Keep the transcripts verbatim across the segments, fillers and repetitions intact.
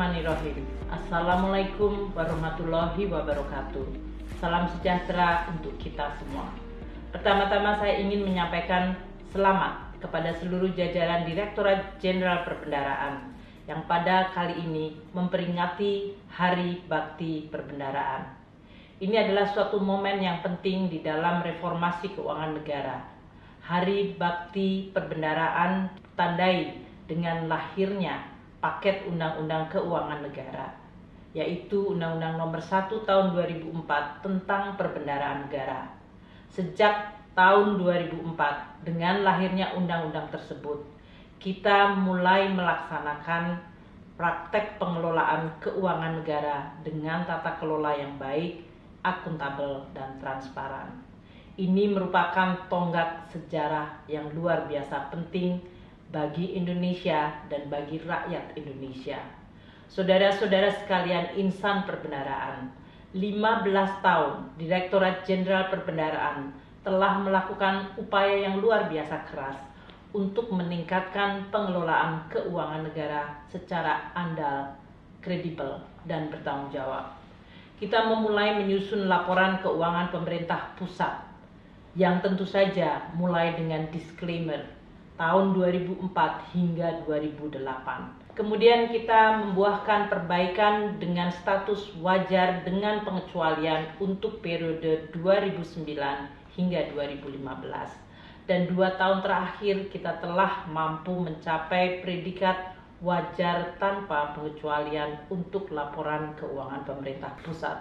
Bismillahirrahmanirrahim. Assalamualaikum warahmatullahi wabarakatuh. Salam sejahtera untuk kita semua. Pertama-tama saya ingin menyampaikan selamat kepada seluruh jajaran Direktorat Jenderal Perbendaharaan yang pada kali ini memperingati Hari Bakti Perbendaharaan. Ini adalah suatu momen yang penting di dalam reformasi keuangan negara. Hari Bakti Perbendaharaan tandai dengan lahirnya paket Undang-Undang Keuangan Negara, yaitu Undang-Undang Nomor satu Tahun dua ribu empat tentang Perbendaharaan Negara. Sejak tahun dua ribu empat, dengan lahirnya undang-undang tersebut, kita mulai melaksanakan praktek pengelolaan keuangan negara dengan tata kelola yang baik, akuntabel, dan transparan. Ini merupakan tonggak sejarah yang luar biasa penting bagi Indonesia dan bagi rakyat Indonesia. Saudara-saudara sekalian insan perbendaharaan, lima belas tahun Direktorat Jenderal Perbendaharaan telah melakukan upaya yang luar biasa keras untuk meningkatkan pengelolaan keuangan negara secara andal, kredibel, dan bertanggung jawab. Kita memulai menyusun laporan keuangan pemerintah pusat yang tentu saja mulai dengan disclaimer tahun dua ribu empat hingga dua ribu delapan. Kemudian kita membuahkan perbaikan dengan status wajar dengan pengecualian untuk periode dua ribu sembilan hingga dua ribu lima belas. Dan dua tahun terakhir kita telah mampu mencapai predikat wajar tanpa pengecualian untuk laporan keuangan pemerintah pusat.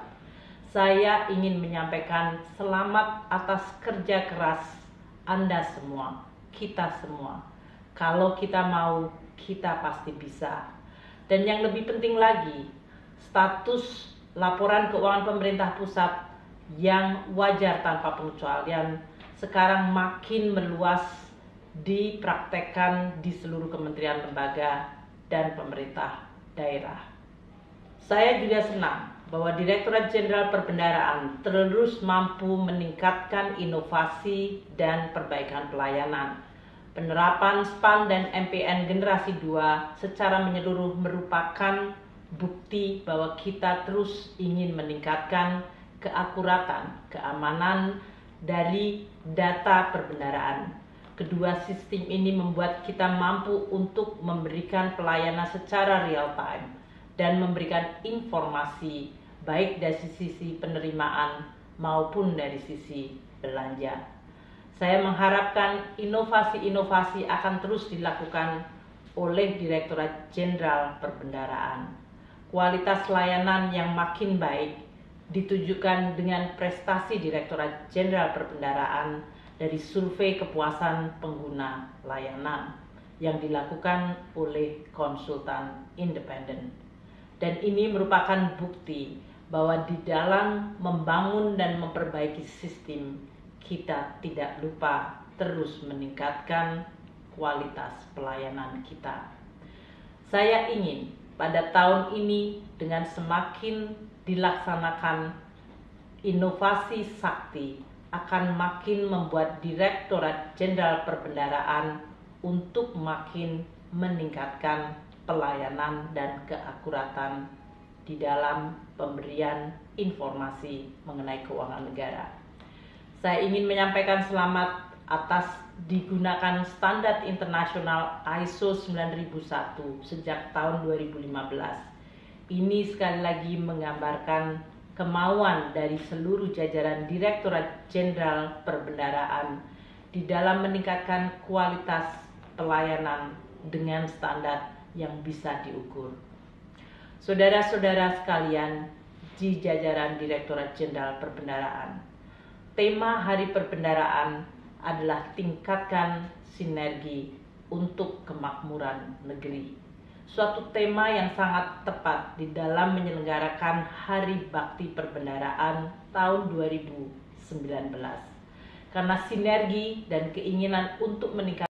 Saya ingin menyampaikan selamat atas kerja keras Anda semua, kita semua. Kalau kita mau, kita pasti bisa. Dan yang lebih penting lagi, status laporan keuangan pemerintah pusat yang wajar tanpa pengecualian sekarang makin meluas dipraktekkan di seluruh kementerian lembaga dan pemerintah daerah. Saya juga senang bahwa Direktorat Jenderal Perbendaharaan terus mampu meningkatkan inovasi dan perbaikan pelayanan. Penerapan S P A N dan M P N generasi dua secara menyeluruh merupakan bukti bahwa kita terus ingin meningkatkan keakuratan, keamanan dari data perbendaharaan. Kedua sistem ini membuat kita mampu untuk memberikan pelayanan secara real time dan memberikan informasi baik dari sisi penerimaan maupun dari sisi belanja. Saya mengharapkan inovasi-inovasi akan terus dilakukan oleh Direktorat Jenderal Perbendaharaan. Kualitas layanan yang makin baik ditujukan dengan prestasi Direktorat Jenderal Perbendaharaan dari survei kepuasan pengguna layanan yang dilakukan oleh konsultan independen. Dan ini merupakan bukti bahwa di dalam membangun dan memperbaiki sistem, kita tidak lupa terus meningkatkan kualitas pelayanan kita. Saya ingin pada tahun ini dengan semakin dilaksanakan inovasi sakti akan makin membuat Direktorat Jenderal Perbendaharaan untuk makin meningkatkan pelayanan dan keakuratan di dalam pemberian informasi mengenai keuangan negara. Saya ingin menyampaikan selamat atas digunakan standar internasional I S O sembilan ribu satu sejak tahun dua ribu lima belas. Ini sekali lagi menggambarkan kemauan dari seluruh jajaran Direktorat Jenderal Perbendaharaan di dalam meningkatkan kualitas pelayanan dengan standar yang bisa diukur. Saudara-saudara sekalian di jajaran Direktorat Jenderal Perbendaharaan, tema Hari Perbendaharaan adalah tingkatkan sinergi untuk kemakmuran negeri. Suatu tema yang sangat tepat di dalam menyelenggarakan Hari Bakti Perbendaharaan tahun dua ribu sembilan belas. Karena sinergi dan keinginan untuk meningkatkan